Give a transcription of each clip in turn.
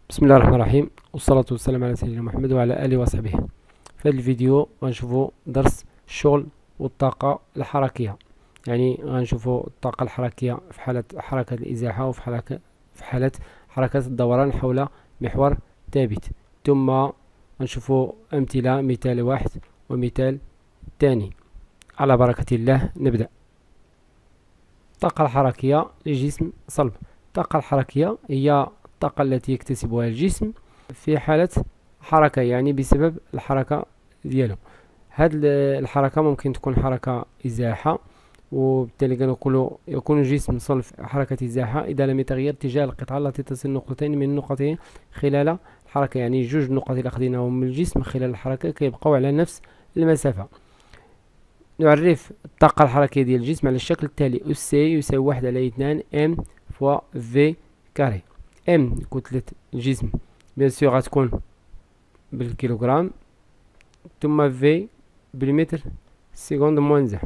بسم الله الرحمن الرحيم، والصلاة والسلام على سيدنا محمد وعلى آله وصحبه. في هذا الفيديو غنشوفوا درس الشغل والطاقة الحركية. يعني غنشوفوا الطاقة الحركية في حالة حركة الإزاحة وفي حالة حركة الدوران حول محور ثابت. ثم غنشوفوا أمثلة، مثال واحد ومثال ثاني. على بركة الله نبدأ. الطاقة الحركية لجسم صلب. الطاقة الحركية هي الطاقة التي يكتسبها الجسم في حالة حركة، يعني بسبب الحركة ديالو. هاد الحركة ممكن تكون حركة إزاحة، وبالتالي كنقولوا يكون الجسم صلب في حركة إزاحة إذا لم يتغير اتجاه القطعة التي تصل نقطتين من نقطتين خلال الحركة. يعني جوج نقط اللي أخذناهم من الجسم خلال الحركة كيبقاو على نفس المسافة. نعرف الطاقة الحركية ديال الجسم على الشكل التالي: أس سي يساوي 1/2 ام فوا في كاري. ام كتلة الجسم بيان سور غتكون بالكيلوغرام، ثم في بالمتر سكوند موان 1.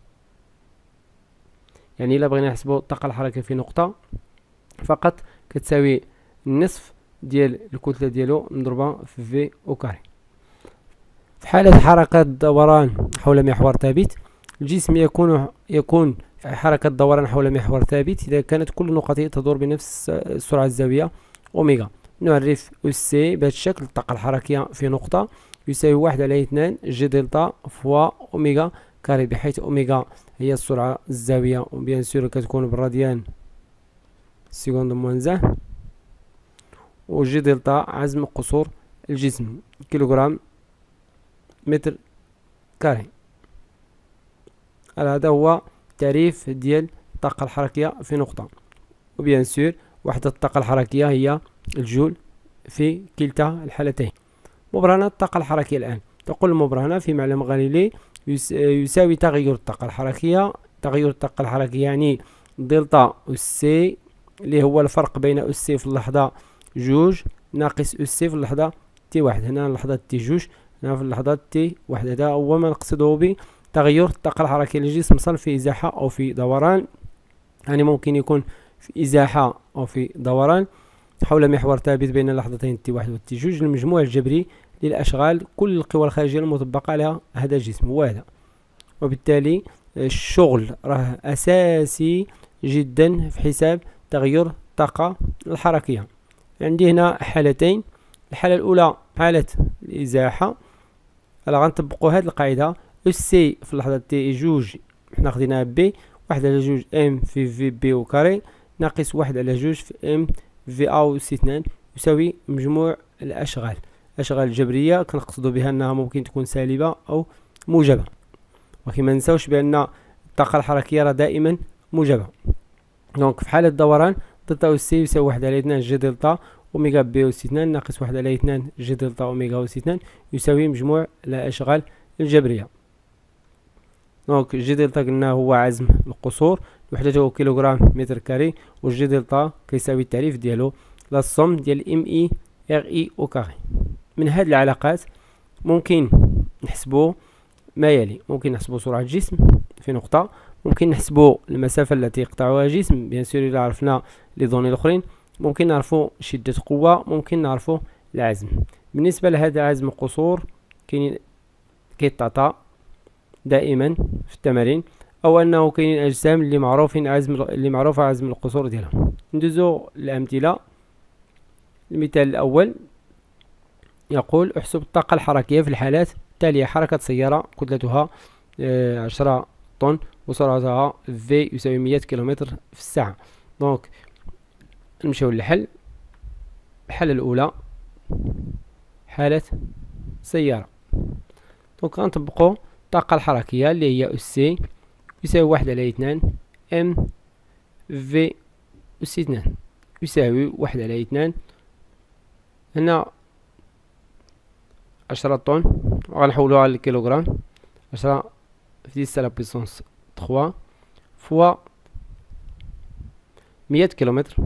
يعني إلا بغينا نحسبو الطاقة الحركية في نقطة فقط كتساوي النصف ديال الكتلة ديالو نضربها في او كاري. في حالة حركة دوران حول محور ثابت، الجسم يكون في حركة دوران حول محور ثابت إذا كانت كل نقطة تدور بنفس السرعة الزاوية أوميغا. نعرف أس سي بهذا الشكل: الطاقة الحركية في نقطة يساوي 1/2 جي دلتا فوا أوميغا كاري، بحيث أوميغا هي السرعة الزاوية، وبيان سور كتكون بالراديان سكوند موان 1، وجي دلتا عزم قصور الجسم كيلوغرام متر كاري. هذا هو التعريف ديال الطاقة الحركية في نقطة. وبيان سور وحدة الطاقة الحركية هي الجول في كلتا الحالتين. مبرهنات الطاقة الحركية الآن. تقول المبرهنة في معلم غاليلي يساوي تغير الطاقة الحركية. تغير الطاقة الحركية يعني دلتا أس سي، اللي هو الفرق بين أس سي في اللحظة جوج ناقص أس سي في اللحظة تي واحد. هنا اللحظة تي جوج، هنا في اللحظة تي واحد. هذا هو ما نقصده بتغير الطاقة الحركية للجسم صار في إزاحة أو في دوران. يعني ممكن يكون في إزاحة أو في دوران حول محور ثابت بين اللحظتين تي واحد وتي جوج. المجموع الجبري للأشغال كل القوى الخارجية المطبقة على هذا الجسم هو هذا. وبالتالي الشغل راه أساسي جدا في حساب تغير الطاقة الحركية. عندي هنا حالتين. الحالة الأولى حالة الإزاحة. غنطبقوا هذه القاعدة: أس سي في اللحظة تي جوج حنا خديناها بي، 1/2 ام في بي او كاري ناقص 1/2 في ام في او سي 2 يساوي مجموع الأشغال. الأشغال الجبرية كنقصدوا بها أنها ممكن تكون سالبة أو موجبة، ولكن ما ننساوش بأن الطاقة الحركية راه دائما موجبة. دونك في حالة الدوران دلتا أس سي يساوي 1/2 جي دلتا أوميغا بي أو سي 2 ناقص 1/2 جي دلتا أوميغا أو سي 2 يساوي مجموع الأشغال الجبرية. دونك جي دلتا قلنا هو عزم القصور، وحدته كيلوغرام متر كاري، والجي دلتا كيساوي التعريف ديالو لا الصم ديال ام اي ار اي او كاري. من هذه العلاقات ممكن نحسبوا ما يلي: ممكن نحسبوا سرعة الجسم في نقطة، ممكن نحسبوا المسافة التي يقطعها الجسم بيان سور إلا عرفنا لي دوني الأخرين، ممكن نعرفوا شدة قوة، ممكن نعرفوا العزم. بالنسبة لهذا عزم القصور كيتعطى دائما في التمارين، او انه كاينين اجسام اللي معروفه عزم القصور ديالها. ندوزو الامثله. المثال الاول يقول: احسب الطاقه الحركيه في الحالات التاليه: حركه سياره كتلتها 10 طن وسرعتها في يساوي 100 كيلومتر في الساعه. دونك نمشيو للحل. الحالة الأولى حالة سيارة. دونك غنطبقو الطاقة الحركية اللي هي أس سي يساوي 1/2 ام في أس 2 يساوي 1/2 هنا 10 طن، وغنحولوها للكيلوغرام. 10 في 10 لا بويسونس 3 فوا 100 كيلومتر.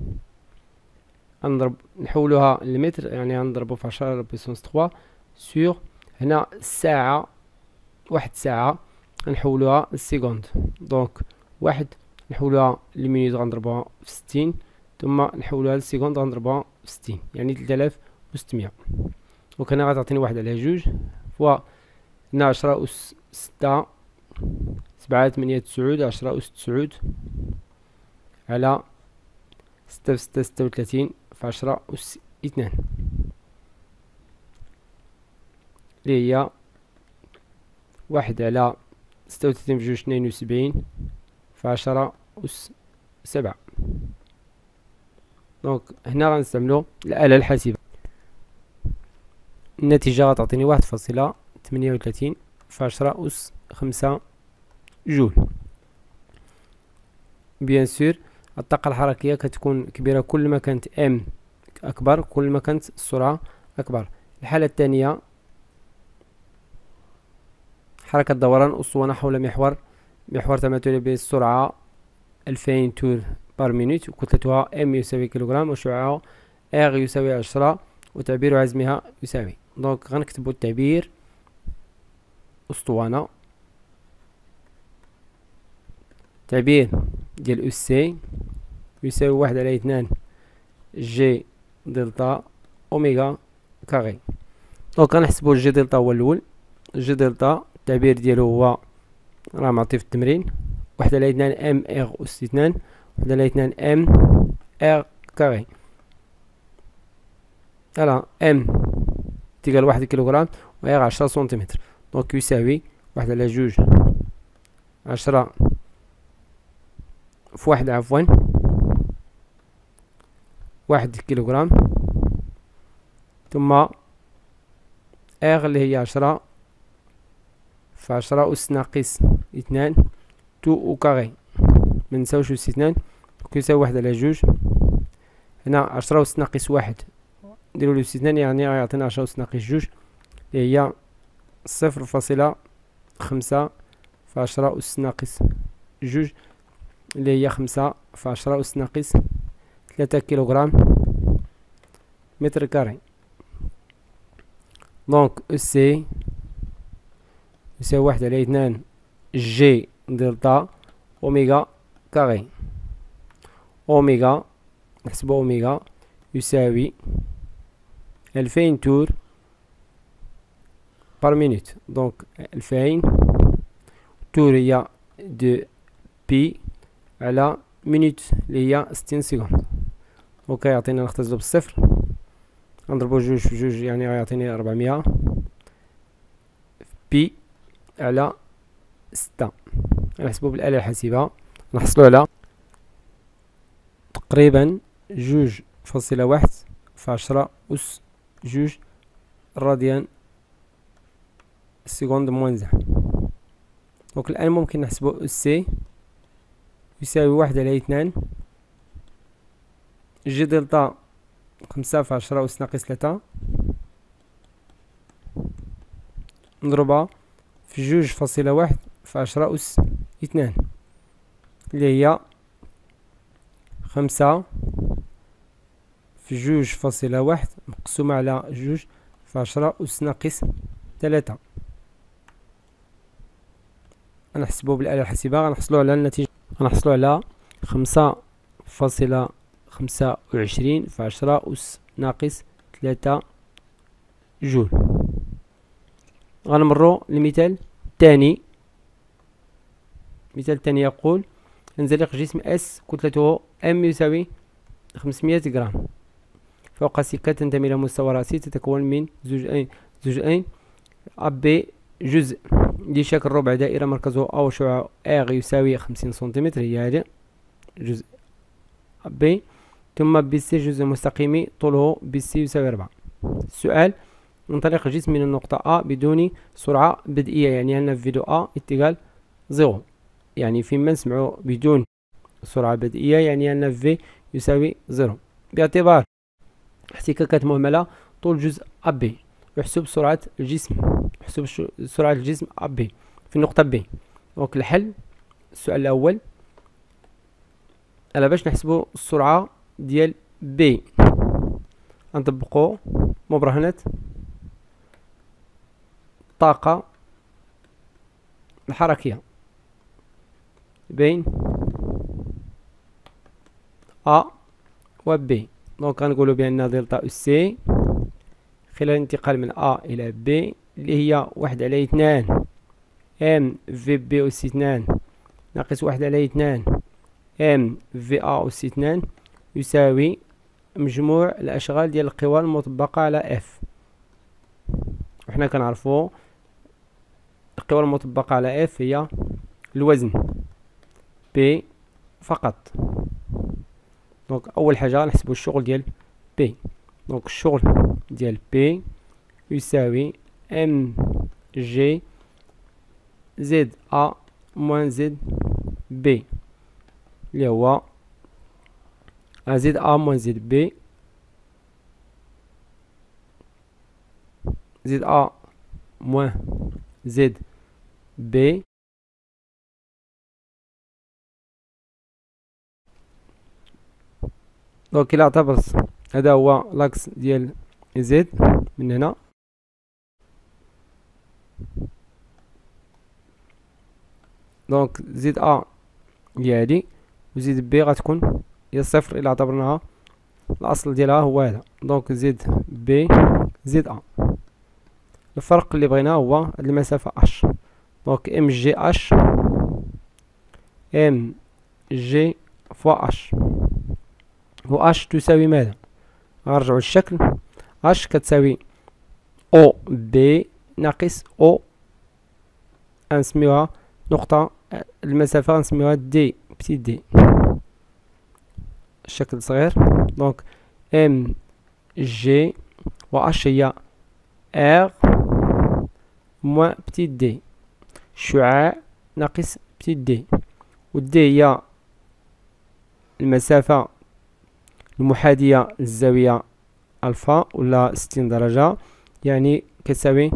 نحولوها للمتر، يعني غنضربو في 10 لا بويسونس 3 سور هنا الساعة. واحد ساعة نحولوها للسيكوند، دونك واحد نحولوها لمينوت غنضربوها في 60 ثم نحولها للسكوند غنضربها في 60 يعني 3600. دونك هنا غتعطيني 1/2 فوا هنا 10 أس 6 7 8 9 10 أس 9 على 6 في 6 36 في 10 أس 2 اللي هي 1/36.72 في 10 أس 7. دونك هنا غنستعملو الآلة الحاسبة. النتيجة غتعطيني 1.38 في 10 أس 5 جول. بيان سور الطاقة الحركية كتكون كبيرة كل ما كانت ام أكبر، كل ما كانت السرعة أكبر. الحالة الثانية حركة دوران أسطوانة حول محور تماثلي بالسرعة 2000 تور بار مينوت، وكتلتها ام يساوي كيلوغرام، وشعاعها ار يساوي 10، وتعبير عزمها يساوي. دونك غنكتبو التعبير أسطوانة، تعبير ديال أس سي يساوي 1/2 جي دلتا أوميغا كاغي. دونك غنحسبو جي دلتا هو الأول. جي دلتا التعبير ديالو هو راه معطي في التمرين 1/2 ام ار أس 2 1/2 ام ار كاغي. فوالا ام تيقال 1 كيلوغرام و ار 10 سنتيمتر. دونك يساوي 1/10 في 1 عفوا 1 كيلوغرام، ثم ار اللي هي 10 في 10 أس-2 تو أو كاغي، منساوش أس 2 كيساوي 1/2. هنا 10 أس-1 نديرولو أس 2 يعني غيعطينا 10 أس-2 اللي هي 0.5 في 10 أس-2 اللي هي 5 في 10 أس-3 كيلوغرام متر كاري. دونك أس سي يساوي 1/2 جي دلتا أوميغا كاغي. أوميغا نحسبو أوميغا يساوي 2000 تور بار مينوت. دونك 2000 تور هي دو بي على مينوت اللي هي 60 سكوند. دونك يعطينا نختزلو بالصفر، نضربو جوج في جوج يعني غيعطيني 400 بي على 6. نحسبو بالآلة الحاسبة نحصلو على تقريبا 2.1 في 10 أس 2 راديان السكوند موان 1. دونك الآن ممكن نحسبو أس سي يساوي 1/2 جي دلتا 5 في 10 أس-3 نضربها في 2.1 في 10 أس-2 اللي هي 5 في 2.1 مقسومة على 2 في 10 أس-3. غنحسبو بالآلة الحاسبة غنحصلو على النتيجة، غنحصلو على 5.25 في 10 أس-3 جول. غنمرو للمثال الثاني. المثال الثاني يقول ينزلق جسم اس كتلته ام يساوي 500 غرام فوق سكة تنتمي إلى مستوى رأسي تتكون من زجاجين أب جزء لشكل ربع دائرة مركزه أو شعاع ار يساوي 50 سنتيمتر، هي هذا جزء ب، ثم بي سي جزء مستقيمي طوله بي سي يساوي 4. السؤال: ينطلق جسم من النقطة A بدون سرعة بدئية، يعني أن فيديو A اتجاه 0، يعني فيما نسمعو بدون سرعة بدئية يعني أن في يساوي 0. باعتبار احتكاكات مهملة طول جزء AB يحسب سرعة الجسم، AB في النقطة B. دونك الحل السؤال الأول على باش نحسبو السرعة ديال B نطبقو مبرهنة الطاقة الحركية بين A و بي. دونك غنقولو بأن دلتا أس سي خلال الانتقال من أ إلى بي اللي هي 1/2 ام في بي أس 2 ناقص 1/2 ام في أ أس 2 يساوي مجموع الأشغال ديال القوى المطبقة على اف. وحنا كنعرفو القوى المطبقة على اف هي الوزن بي فقط. دونك أول حاجة نحسبو الشغل ديال بي. دونك الشغل ديال بي يساوي ام جي زد أ موان زد بي اللي هو زد أ موان زد بي زد أ موان زد بي دونك إلا اعتبرت هذا هو لاكس ديال زد من هنا دونك زد أ هي هادي وزد بي غتكون هي صفر إلا اعتبرناها الأصل ديالها هو هذا. دونك زد بي زد أ الفرق اللي بغيناه هو هاد المسافة اش. دونك ام جي اش ام جي فوا اش و اش تساوي ماذا؟ غنرجعو للشكل اش كتساوي او بي ناقص او غنسميوها نقطة المسافة غنسميوها دي بتي دي الشكل صغير. دونك ام جي و اش هي ار موان بتي دي شعاع ناقص بتي دي و دي هي المسافة المحاذية للزاوية الفا ولا 60 درجة يعني كتساوي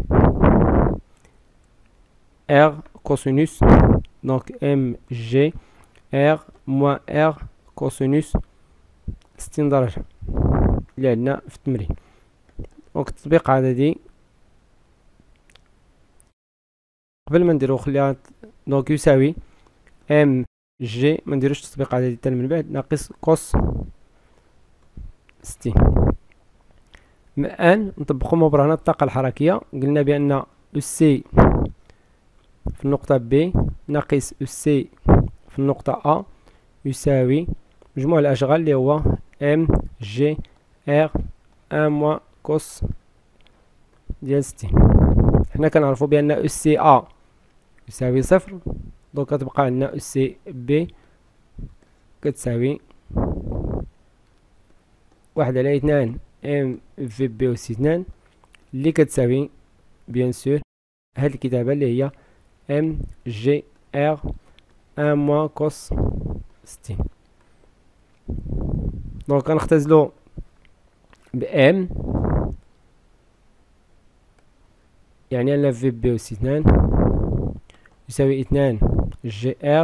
ار كوسينوس. دونك ام جي ار موان ار كوسينوس 60 درجة اللي عندنا في التمرين. دونك التطبيق عددي قبل ما نديرو خليها دونك يساوي ام جي ما نديروش تطبيق عددي تاني من بعد ناقص كوس 60. الآن نطبقو مبرهنات الطاقة الحركية. قلنا بأن أس سي في النقطة بي ناقص أس سي في النقطة أ يساوي مجموع الأشغال اللي هو ام جي ار ان موان كوس ديال 60. حنا كنعرفو بأن أس سي أ يساوي صفر. دونك كتبقى عندنا أس سي بي كتساوي 1/2 ام في بي أس 2 اللي كتساوي بيان سور هاد الكتابة اللي هي ام جي ار ان موان كوس 60. دونك غنختزلو بام يعني أن في بي أس 2 يساوي 2 جي ار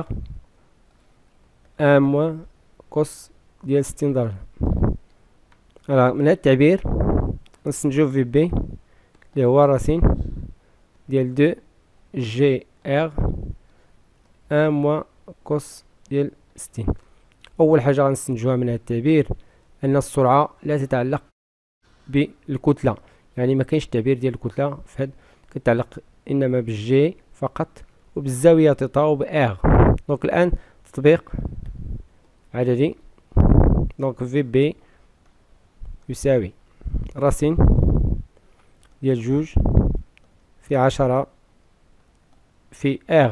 ان موان كوس ديال 60 درجة. من هاد التعبير نستنتجو في بي اللي هو راسين ديال 2 جي ار ان موان كوس ديال 60. أول حاجة غنستنتجوها من هاد التعبير أن السرعة لا تتعلق بالكتلة، يعني ما كاينش تعبير ديال الكتلة في هاد كتعلق إنما بالجي فقط وبالزاوية تيتا وبآغ. دونك الآن تطبيق عددي. دونك في بي يساوي راسين ديال 2 في 10 في ار.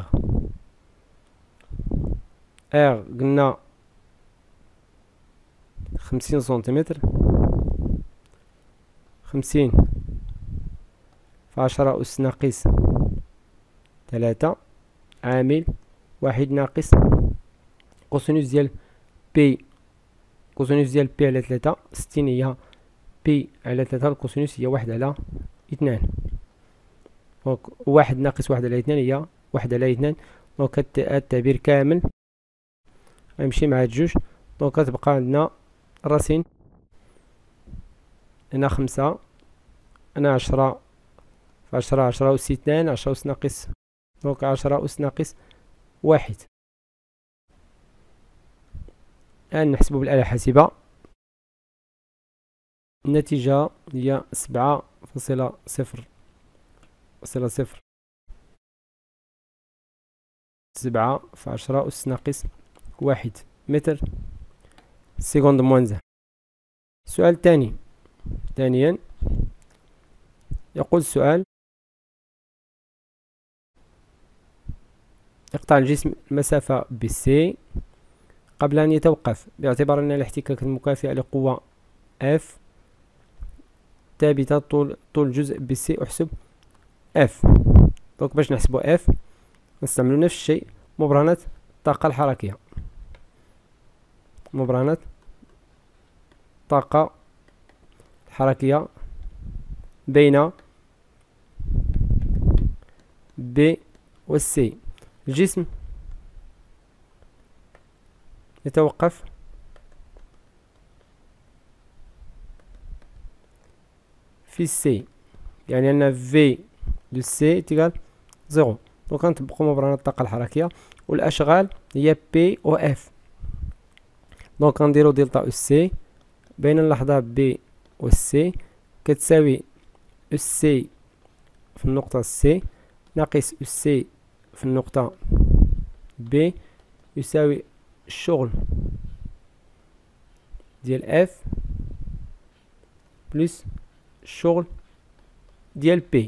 ار قلنا 50 سنتيمتر، 50 في 10 أس ناقص 3 عامل 1 ناقص كوسينوس ديال بي. كوسينوس ديال بي على 3 60 هي بي على 3 الكوسينوس هي 1/2. دونك 1 ناقص 1/2 هي 1/2. دونك هاد التعبير كامل غيمشي مع هاد 2. دونك كتبقى عندنا راسين هنا 5 هنا 10 في 10 أس 2 10 أس ناقص. دونك 10 أس ناقص 1. الآن نحسبو بالآلة الحاسبة. النتيجة هي 7.0. 7 في 10 أس ناقص 1 متر سكوند موانزة. السؤال الثاني. ثانيا يقول السؤال: يقطع الجسم المسافة بسي قبل أن يتوقف باعتبار أن الاحتكاك المكافئ لقوة F ثابتة طول جزء بسي. أحسب F. دونك باش نحسبو F نستعملو نفس الشيء، مبرهنة الطاقة الحركية. مبرهنة الطاقة الحركية بين B و C. الجسم يتوقف في C، يعني أن V دو C تيغال 0. دونك غنطبقو مبرهنة الطاقة الحركية، والأشغال هي P و F. دونك غنديرو دلتا أس سي بين اللحظة B و C كتساوي أس سي في النقطة C ناقص أس سي في النقطة B يساوي الشغل ديال F بلس الشغل ديال P.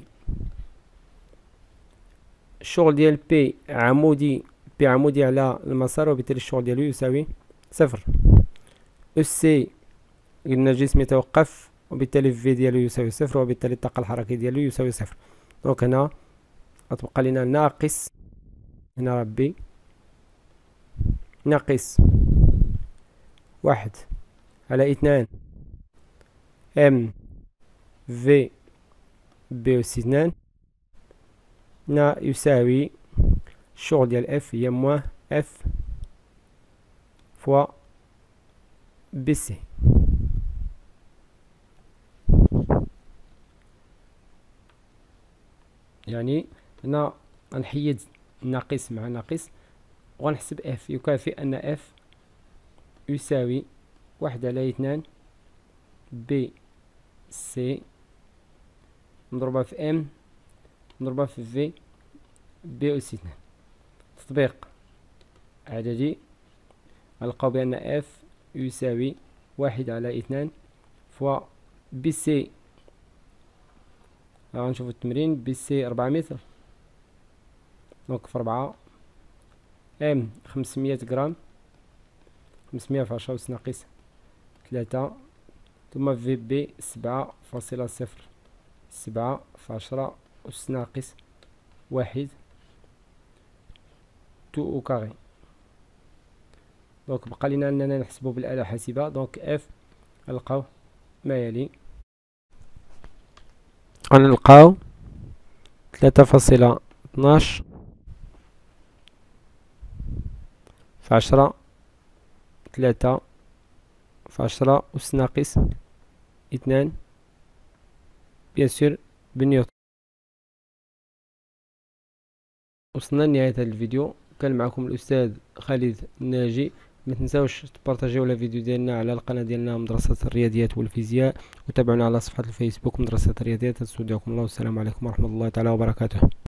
الشغل ديال P عمودي على المسار، وبالتالي الشغل ديالو يساوي 0. أس سي قلنا الجسم يتوقف، وبالتالي في ديالو يساوي 0، وبالتالي الطاقة الحركية ديالو يساوي 0. دونك هنا غتبقى لينا ناقص، هنا ربي ناقص 1/2 M في B أس 2 هنا يساوي الشغل ديال F هي موان F فوا بي سي. يعني هنا غنحيد ناقص مع ناقص وغنحسب F يكافئ أن F يساوي 1/2 بي سي مضروبة في M مضروبة في في بي أس 2. تطبيق عددي غنلقاو بأن F يساوي 1/2 فوا بي سي. غنشوفو التمرين. بي سي 4 متر، دونك في 4 ام 500 غرام، 500 في 10 أس ناقص 3، ثم في بي 7.0، 7 في 10 أس ناقص 1 2 أو كاري. دونك بقى لينا أننا نحسبو بالآلة الحاسبة. دونك اف غنلقاو ما يلي، غنلقاو 3.12 في 10، 3 في 10 أس ناقص 2 بيان سور بنيوتن. وصلنا لنهاية هذا الفيديو. كان معكم الأستاذ خالد الناجي. ما تنساوش تبارطاجيو الفيديو ديالنا على القناة ديالنا مدرسة الرياضيات والفيزياء، وتابعونا على صفحة الفيسبوك مدرسة الرياضيات. تسودكم الله والسلام عليكم ورحمة الله تعالى وبركاته.